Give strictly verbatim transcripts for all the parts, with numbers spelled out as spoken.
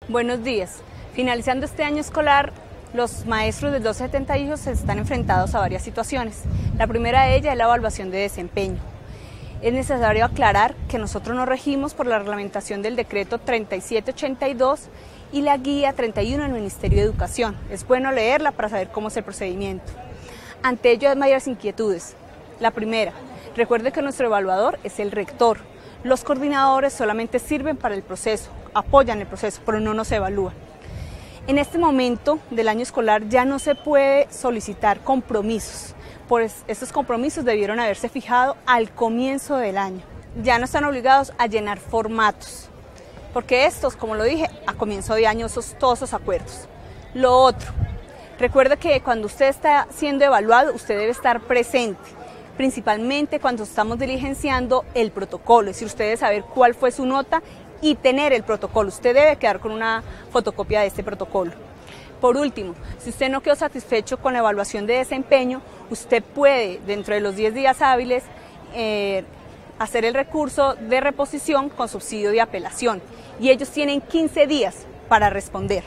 Buenos días. Finalizando este año escolar, los maestros del doce setenta y ocho se están enfrentados a varias situaciones. La primera de ellas es la evaluación de desempeño. Es necesario aclarar que nosotros nos regimos por la reglamentación del decreto treinta y siete ochenta y dos y la guía treinta y uno del Ministerio de Educación. Es bueno leerla para saber cómo es el procedimiento. Ante ello hay varias inquietudes. La primera, recuerde que nuestro evaluador es el rector. Los coordinadores solamente sirven para el proceso, apoyan el proceso, pero no nos evalúan. En este momento del año escolar ya no se puede solicitar compromisos, pues estos compromisos debieron haberse fijado al comienzo del año. Ya no están obligados a llenar formatos, porque estos, como lo dije, a comienzo de año son todos esos acuerdos. Lo otro, recuerde que cuando usted está siendo evaluado, usted debe estar presente, principalmente cuando estamos diligenciando el protocolo, es decir, usted debe saber cuál fue su nota y tener el protocolo. Usted debe quedar con una fotocopia de este protocolo. Por último, si usted no quedó satisfecho con la evaluación de desempeño, usted puede, dentro de los diez días hábiles, eh, hacer el recurso de reposición con subsidio de apelación y ellos tienen quince días para responder.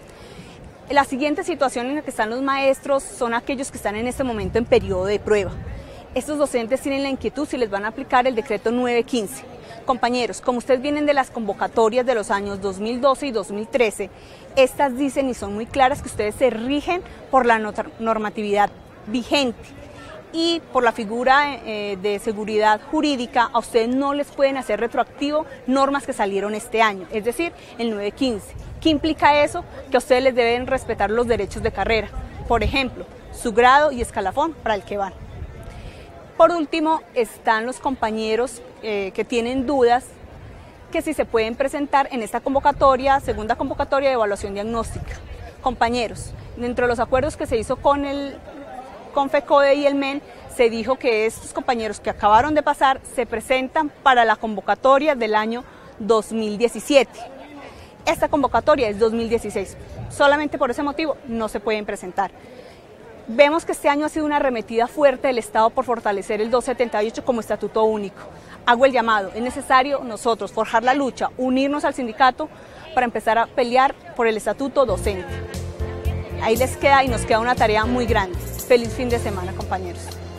La siguiente situación en la que están los maestros son aquellos que están en este momento en periodo de prueba. Estos docentes tienen la inquietud si les van a aplicar el decreto nueve quince. Compañeros, como ustedes vienen de las convocatorias de los años dos mil doce y dos mil trece, estas dicen y son muy claras que ustedes se rigen por la normatividad vigente y por la figura eh, de seguridad jurídica. A ustedes no les pueden hacer retroactivo normas que salieron este año, es decir, el nueve quince. ¿Qué implica eso? Que a ustedes les deben respetar los derechos de carrera, por ejemplo, su grado y escalafón para el que van. Por último, están los compañeros eh, que tienen dudas que si se pueden presentar en esta convocatoria, segunda convocatoria de evaluación diagnóstica. Compañeros, dentro de los acuerdos que se hizo con el con FECODE y el M E N, se dijo que estos compañeros que acabaron de pasar se presentan para la convocatoria del año dos mil diecisiete. Esta convocatoria es dos mil dieciséis, solamente por ese motivo no se pueden presentar. Vemos que este año ha sido una arremetida fuerte del Estado por fortalecer el doce setenta y ocho como estatuto único. Hago el llamado, es necesario nosotros forjar la lucha, unirnos al sindicato para empezar a pelear por el estatuto docente. Ahí les queda y nos queda una tarea muy grande. Feliz fin de semana, compañeros.